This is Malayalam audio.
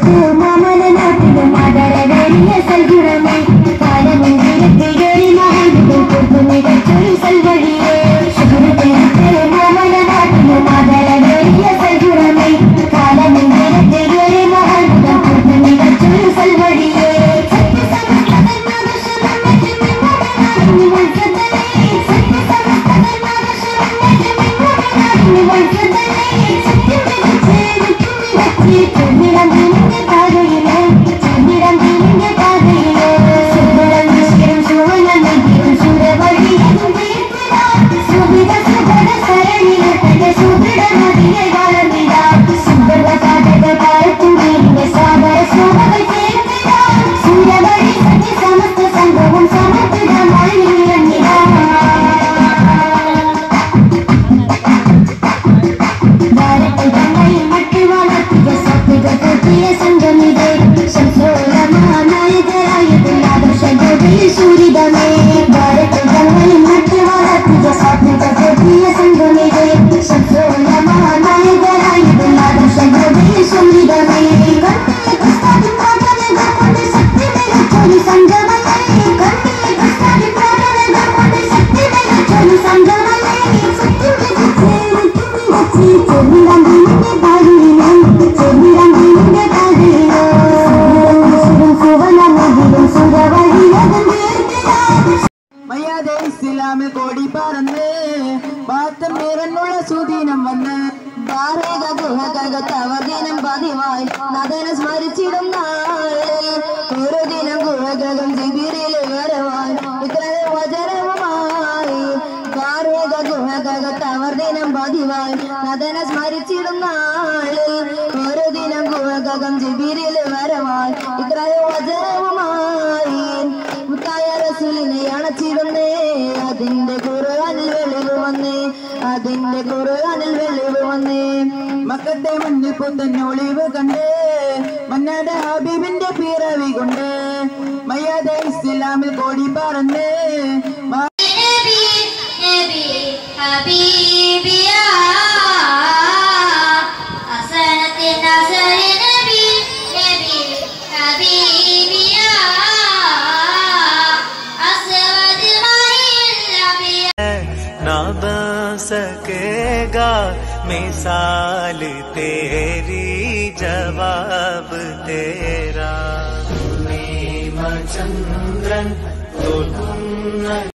ഇസ്ലാമ് കോടി പറന്ന് ബാത്ത് മേറന്നുള്ള സുദീനം വന്ന് ഭാരതഗുഹകത്തവദിനം പതിവായി നദന സ്മരിച്ചിടും നാളിൽ ഒരു ദിനം ഗുഹകം ജിബിരിൽ വരവായി ഇത്ര വചനവുമായി ഭാരതഗുഹകത്തവദിനം പതിവായി നദന സ്മരിച്ചിടും നാളിൽ ഒരു ദിനം ഗുഹകം ജിബിരിൽ വരവായി ഇത്ര വചനവുമായി മുത്തായ റസൂലിനെ അണച്ചിടുന്നേ അതിന്റെ ഖുർആനിൽ വെളിവ് വന്നേ അതിന്റെ ഖുർആനിൽ വെളിവ് വന്നേ മക്കത്തെ മണ്ണിൽ പുത്തൻ ഒളിവ് കണ്ടേ മന്നാടെ ഹബീബിന്റെ പിറവി കൊണ്ട് മയ്യാദ ഇസ്ലാമിൽ കോടി പറന്നേ ना बन सकेगा मिसाल तेरी जवाब तेरा चंद्रन तो तुम